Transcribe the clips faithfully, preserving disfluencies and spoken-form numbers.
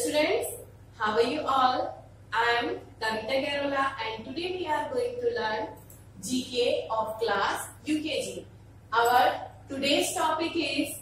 students, how are you all? I am Kavita Garola and today we are going to learn G K of class U K G. Our today's topic is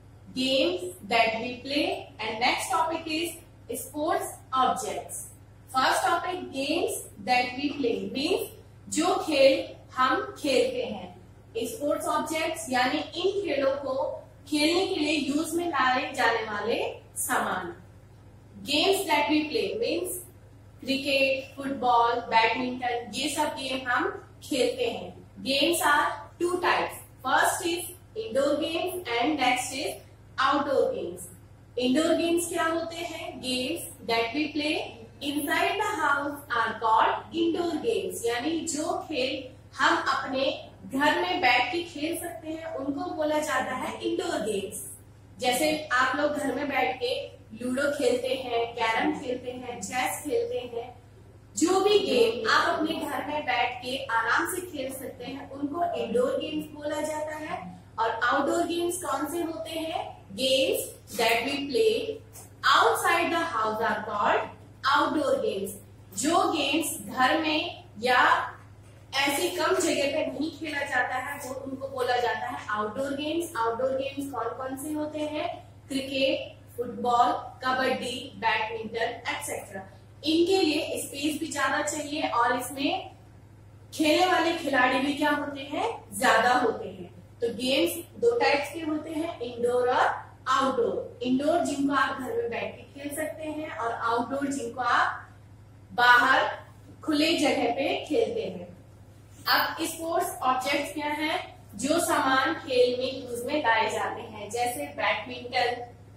games that we play and next topic is sports objects. First topic games that we play means जो खेल हम खेलते हैं. Sports objects यानी इन खेलों को खेलने के लिए यूज में लाए जाने वाले सामान. Games that we play means cricket, football, badminton, ये सब गेम हम खेलते हैं. Games are two types. First is indoor games and next is outdoor games. Indoor games क्या होते हैं? Games that we play inside the house are called indoor games. यानी जो खेल हम अपने घर में बैठ के खेल सकते हैं उनको बोला जाता है इंडोर गेम्स. जैसे आप लोग घर में बैठ के लूडो खेलते हैं, कैरम खेलते हैं, चेस खेलते हैं. जो भी गेम आप अपने घर में बैठ के आराम से खेल सकते हैं उनको इंडोर गेम्स बोला जाता है. और आउटडोर गेम्स कौन से होते हैं? Games that we play outside the house are called outdoor games. जो गेम्स घर में या ऐसी कम जगह पे नहीं खेला जाता है वो उनको बोला जाता है आउटडोर गेम्स. आउटडोर गेम्स कौन कौन से होते हैं? Cricket, football, kabaddi, badminton etcetera. इनके लिए स्पेस भी ज्यादा चाहिए और इसमें खेलने वाले खिलाड़ी भी क्या होते हैं? ज्यादा होते हैं. तो गेम्स दो टाइप्स के होते हैं, इंडोर और आउटडोर. इंडोर जिनको आप घर में बैठ के खेल सकते हैं और आउटडोर जिनको आप बाहर खुले जगह पे खेलते हैं. अब स्पोर्ट्स ऑब्जेक्ट्स क्या हैं? जो सामान खेल में यूज में लाए जाते हैं जैसे badminton,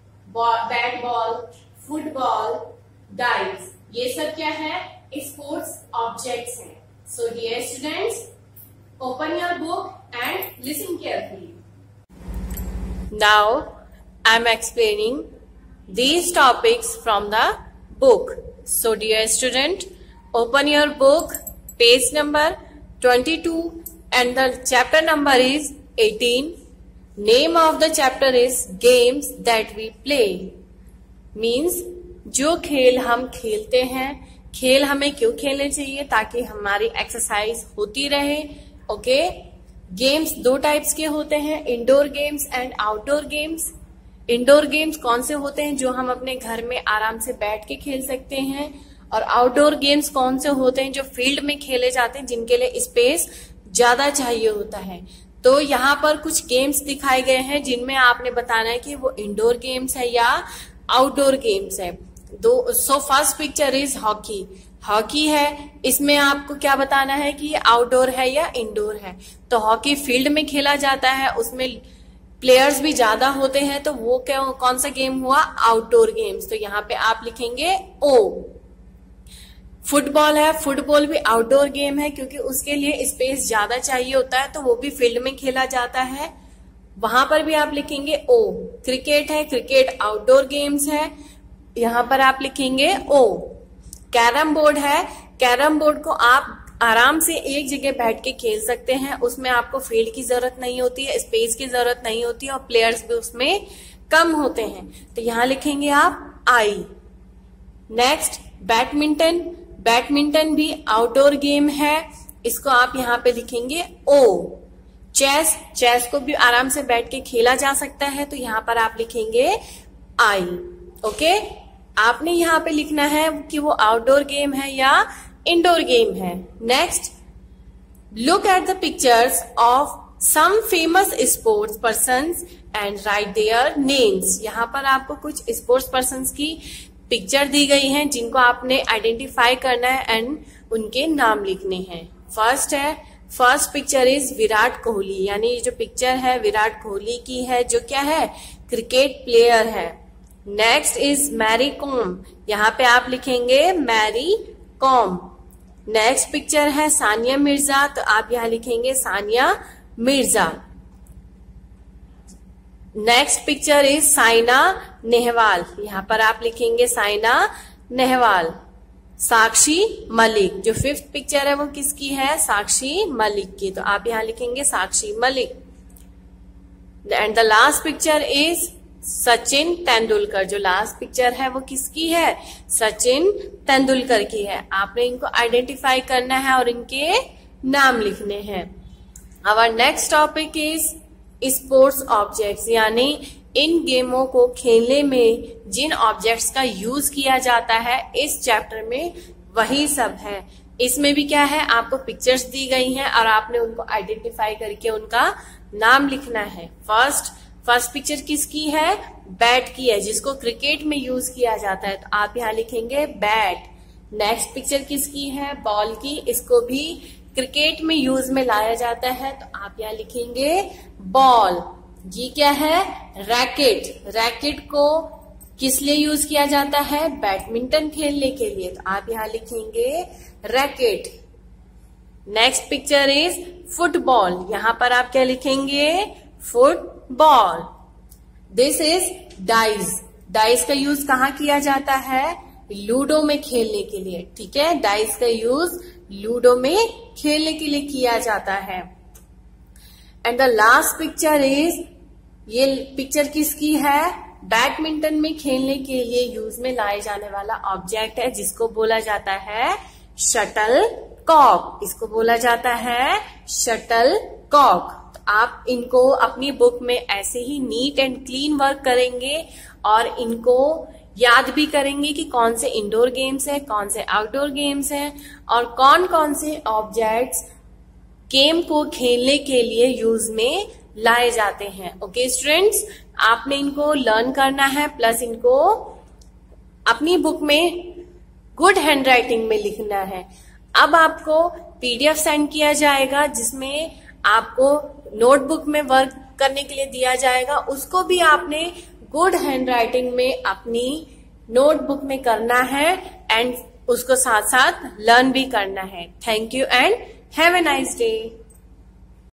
bat ball, football, dice, ये सब क्या है? स्पोर्ट्स ऑब्जेक्ट्स हैं. So dear students, open your book and listen carefully. Now I am explaining these topics from the book. So dear student, open your book, page number twenty-two and the chapter number is eighteen. Name of the chapter is games that we play. Means जो खेल हम खेलते हैं. खेल हमें क्यों खेलने चाहिए? ताकि हमारी एक्सरसाइज होती रहे. ओके. गेम्स दो टाइप्स के होते हैं, indoor games and outdoor games. Indoor games कौन से होते हैं? जो हम अपने घर में आराम से बैठ के खेल सकते हैं. और आउटडोर गेम्स कौन से होते हैं? जो फील्ड में खेले जाते हैं, जिनके लिए स्पेस ज्यादा चाहिए होता है. तो यहाँ पर कुछ गेम्स दिखाए गए हैं जिनमें आपने बताना है कि वो इंडोर गेम्स है या आउटडोर गेम्स है. दो so first picture is hockey. Hockey है, इसमें आपको क्या बताना है कि ये आउटडोर है या इंडोर है. तो हॉकी फील्ड में खेला जाता है, उसमें प्लेयर्स भी ज्यादा होते हैं. तो वो क्या कौन सा गेम हुआ? Outdoor games. तो यहाँ पे आप लिखेंगे ओ. फुटबॉल है, फुटबॉल भी आउटडोर गेम है क्योंकि उसके लिए स्पेस ज्यादा चाहिए होता है, तो वो भी फील्ड में खेला जाता है. वहां पर भी आप लिखेंगे ओ. क्रिकेट है, क्रिकेट आउटडोर गेम्स है, यहां पर आप लिखेंगे ओ. कैरम बोर्ड है, कैरम बोर्ड को आप आराम से एक जगह बैठ के खेल सकते हैं. उसमें आपको फील्ड की जरूरत नहीं होती है, स्पेस की जरूरत नहीं होती है और प्लेयर्स भी उसमें कम होते हैं. तो यहां लिखेंगे आप आई. Next badminton. बैडमिंटन भी आउटडोर गेम है, इसको आप यहाँ पे लिखेंगे ओ. चेस, चेस को भी आराम से बैठ के खेला जा सकता है, तो यहाँ पर आप लिखेंगे आई. ओके. आपने यहाँ पे लिखना है कि वो आउटडोर गेम है या इंडोर गेम है. Next, look at the pictures of some famous sports persons and write their names. यहाँ पर आपको कुछ स्पोर्ट्स पर्सन्स की पिक्चर दी गई हैं जिनको आपने आइडेंटिफाई करना है एंड उनके नाम लिखने हैं. फर्स्ट है, first picture is Virat Kohli. यानी ये जो पिक्चर है विराट कोहली की है, जो क्या है? क्रिकेट प्लेयर है. Next is Mary Kom. यहाँ पे आप लिखेंगे मैरी कॉम. नेक्स्ट पिक्चर है सानिया मिर्जा, तो आप यहां लिखेंगे Sania Mirza. Next picture is Saina Nehwal. यहां पर आप लिखेंगे साइना नेहवाल. साक्षी मलिक. जो फिफ्थ पिक्चर है वो किसकी है? साक्षी मलिक की, तो आप यहां लिखेंगे Sakshi Malik. And the last picture is Sachin Tendulkar. जो लास्ट पिक्चर है वो किसकी है? सचिन तेंदुलकर की है। आपने इनको आइडेंटिफाई करना है और इनके नाम लिखने हैं। Our next topic is sports objects, यानी इन गेमों को खेलने में जिन ऑब्जेक्ट्स का यूज किया जाता है इस चैप्टर में वही सब है। इसमें भी क्या है, आपको पिक्चर्स दी गई हैं और आपने उनको आइडेंटिफाई करके उनका नाम लिखना है। फर्स्ट फर्स्ट पिक्चर किसकी है? बैट की है, जिसको क्रिकेट में यूज किया जाता है, तो आप यहाँ लिखेंगे बैट। नेक्स्ट पिक्चर किसकी है? बॉल की, इसको भी क्रिकेट में यूज में लाया जाता है, तो आप यहाँ लिखेंगे बॉल। ये क्या है? रैकेट। रैकेट को किस लिए यूज किया जाता है? बैडमिंटन खेलने के लिए, तो आप यहाँ लिखेंगे racket. Next picture is football. यहां पर आप क्या लिखेंगे? Football. This is dice. Dice का यूज कहाँ किया जाता है? लूडो में खेलने के लिए। ठीक है, डाइस का यूज लूडो में खेलने के लिए किया जाता है। And the last picture is, ये पिक्चर किसकी है? बैडमिंटन में खेलने के लिए यूज में लाए जाने वाला ऑब्जेक्ट है, जिसको बोला जाता है शटल कॉक। इसको बोला जाता है शटल कॉक। तो आप इनको अपनी बुक में ऐसे ही नीट एंड क्लीन वर्क करेंगे और इनको याद भी करेंगे कि कौन से इंडोर गेम्स हैं, कौन से आउटडोर गेम्स हैं और कौन कौन से ऑब्जेक्ट्स गेम को खेलने के लिए यूज में लाए जाते हैं। ओके स्टूडेंट्स, आपने इनको लर्न करना है, प्लस इनको अपनी बुक में गुड हैंडराइटिंग में लिखना है। अब आपको पीडीएफ सेंड किया जाएगा, जिसमें आपको नोटबुक में वर्क करने के लिए दिया जाएगा। उसको भी आपने गुड हैंडराइटिंग में अपनी नोटबुक में करना है एंड उसको साथ साथ लर्न भी करना है। Thank you and have a nice day.